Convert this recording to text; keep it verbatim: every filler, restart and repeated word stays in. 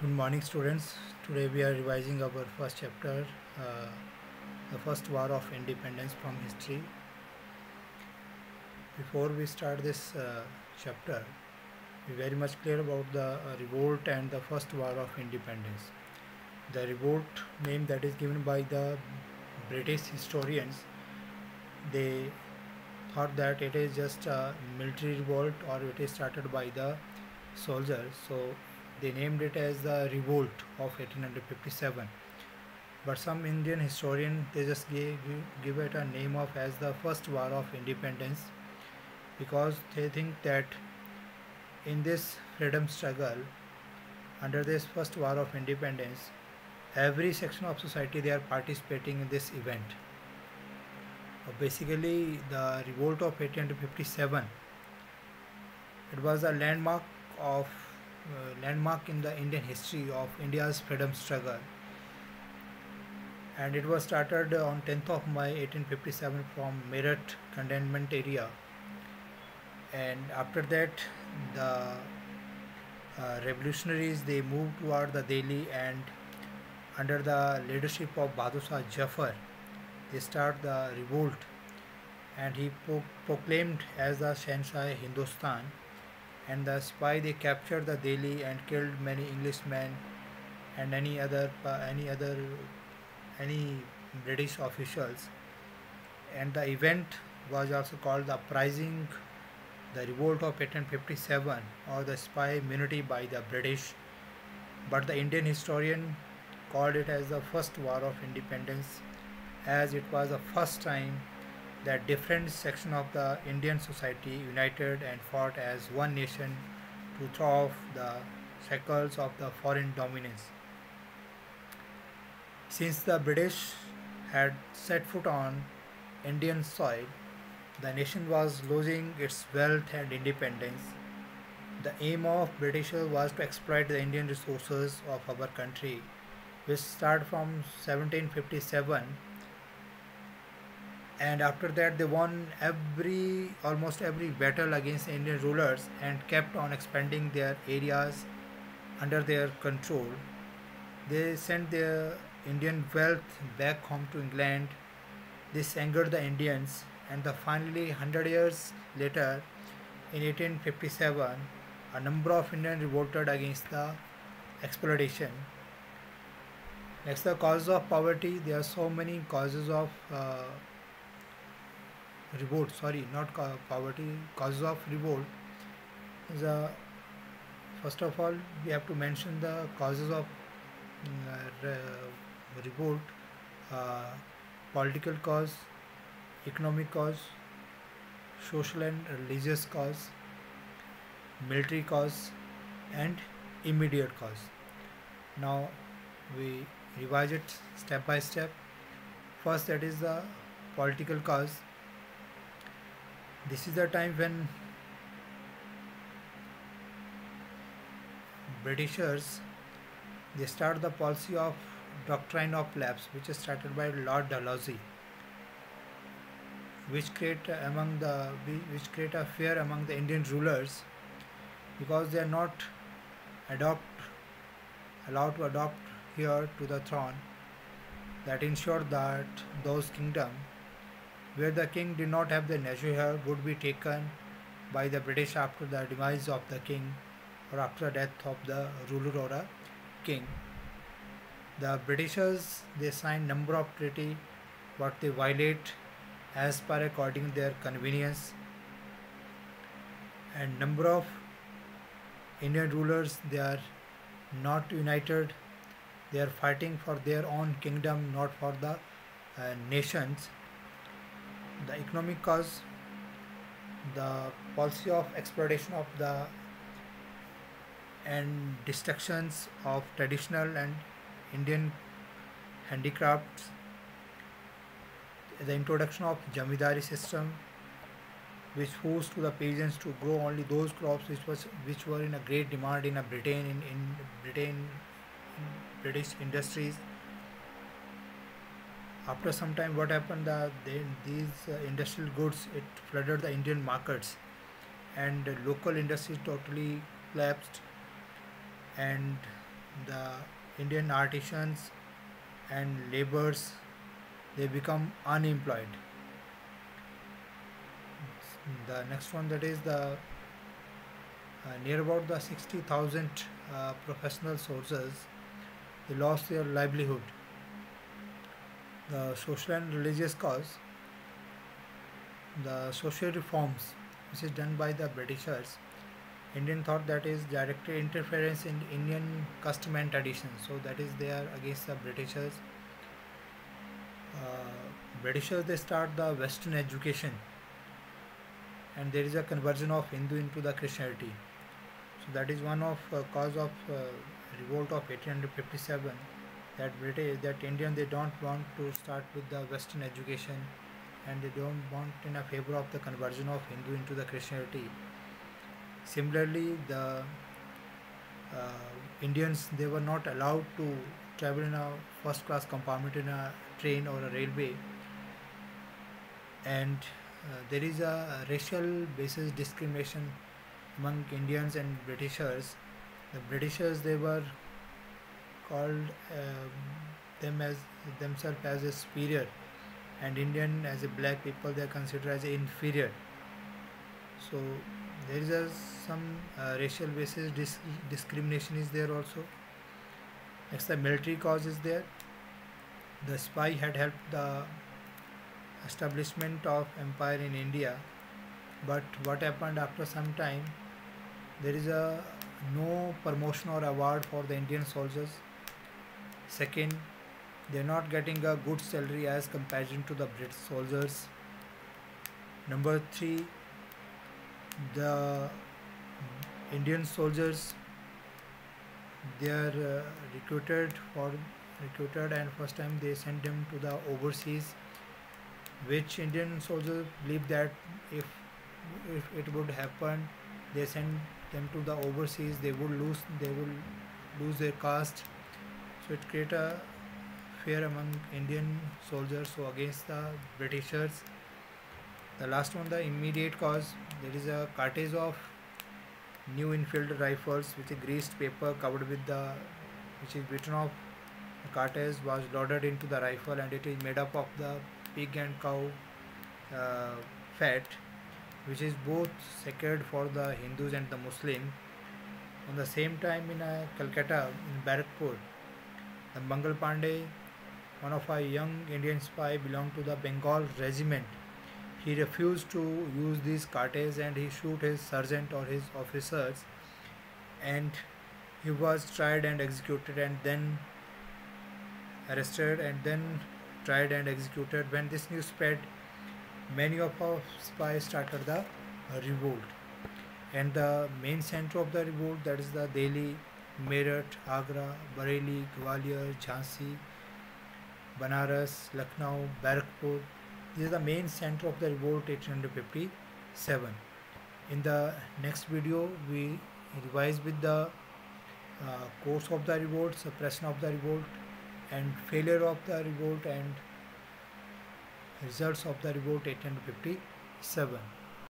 Good morning, students. Today we are revising our first chapter, uh, the first war of independence from history. Before we start this uh, chapter, we very much clear about the uh, revolt and the first war of independence. The revolt name that is given by the British historians, they thought that it is just a military revolt or it is started by the soldiers. So they named it as the revolt of eighteen fifty-seven. But some Indian historian they just gave, give it a name of as the first war of independence because they think that in this freedom struggle under this first war of independence every section of society they are participating in this event. Uh, basically the revolt of eighteen fifty-seven, it was a landmark of uh, landmark in the Indian history of India's freedom struggle, and it was started on tenth of May eighteen fifty-seven from Meerut cantonment area, and after that the uh, revolutionaries they moved toward the Delhi, and under the leadership of Bahadur Shah Jafar they start the revolt, and he pro- proclaimed as the Shahnshah Hindustan, and the spy they captured the Delhi and killed many Englishmen and any other uh, any other any British officials, and the event was also called the uprising, the revolt of eighteen fifty-seven, or the spy immunity by the British. But the Indian historian called it as the first war of independence, as it was the first time that different sections of the Indian society united and fought as one nation to throw off the shackles of the foreign dominance. Since the British had set foot on Indian soil, the nation was losing its wealth and independence. The aim of Britishers was to exploit the Indian resources of our country, which started from seventeen fifty-seven, and after that they won every almost every battle against Indian rulers and kept on expanding their areas under their control. They sent their Indian wealth back home to England. This angered the Indians, and the finally one hundred years later, in eighteen fifty-seven, a number of Indians revolted against the exploitation. Next, the causes of poverty. There are so many causes of uh, revolt. Sorry, not ca- poverty. Causes of revolt. The first of all, we have to mention the causes of mm, uh, re- revolt: uh, political cause, economic cause, social and religious cause, military cause, and immediate cause. Now we revise it step by step. First, that is the political cause. This is the time when Britishers they start the policy of doctrine of lapse, which is started by Lord Dalhousie, which create among the which create a fear among the Indian rulers because they are not adopt allowed to adopt here to the throne. That ensured that those kingdom where the king did not have the natural heir would be taken by the British after the demise of the king or after the death of the ruler or a king. The Britishers they signed number of treaty but they violate as per according their convenience, and number of Indian rulers they are not united. They are fighting for their own kingdom, not for the uh, nations. The economic cause, the policy of exploitation of the and destructions of traditional and Indian handicrafts, the introduction of Jamidari system, which forced to the peasants to grow only those crops which was which were in a great demand in a Britain in, in Britain in British industries. After some time, what happened that then these uh, industrial goods it flooded the Indian markets, and local industries totally collapsed, and the Indian artisans and laborers, they become unemployed. The next one, that is the uh, near about the sixty thousand uh, professional soldiers, they lost their livelihood. The social and religious cause, the social reforms which is done by the Britishers, Indian thought that is direct interference in Indian custom and tradition. So that is they are against the Britishers. Uh, Britishers, they start the Western education, and there is a conversion of Hindu into the Christianity. So that is one of uh, cause of uh, revolt of eighteen fifty-seven. That British, that Indian, they don't want to start with the Western education, and they don't want in a favor of the conversion of Hindu into the Christianity. Similarly, the uh, Indians, they were not allowed to travel in a first class compartment in a train or a railway, and uh, there is a racial basis discrimination among Indians and Britishers. The Britishers, they were called um, them as themselves as a superior, and Indian as a black people, they are considered as a inferior. So there is a, some uh, racial basis dis- discrimination is there also. Next, the military cause is there. The spy had helped the establishment of empire in India, but what happened after some time, there is a no promotion or award for the Indian soldiers. Second, they are not getting a good salary as comparison to the British soldiers. Number three, the Indian soldiers, they are uh, recruited for recruited and first time they send them to the overseas, which Indian soldiers believe that if if it would happen, they send them to the overseas, they would lose they will lose their caste. So it create a fear among Indian soldiers, so against the Britishers. The last one, the immediate cause, there is a cartridge of new Enfield rifles with a greased paper covered with the which is written of the cartridge was loaded into the rifle, and it is made up of the pig and cow uh, fat, which is both sacred for the Hindus and the Muslim. On the same time, in uh, Calcutta, in Barrackpur, the Mangal Pandey, one of our young Indian spy, belonged to the Bengal regiment. He refused to use these cartridges and he shoot his sergeant or his officers, and he was tried and executed and then arrested and then tried and executed. When this news spread, many of our spies started the uh, revolt, and the main center of the revolt, that is the Delhi, Meerut, Agra, Bareilly, Gwalior, Jhansi, Banaras, Lucknow, Barrackpur. This is the main center of the revolt eighteen fifty-seven. In the next video, we revise with the uh, course of the revolt, suppression of the revolt, and failure of the revolt, and results of the revolt eighteen fifty-seven.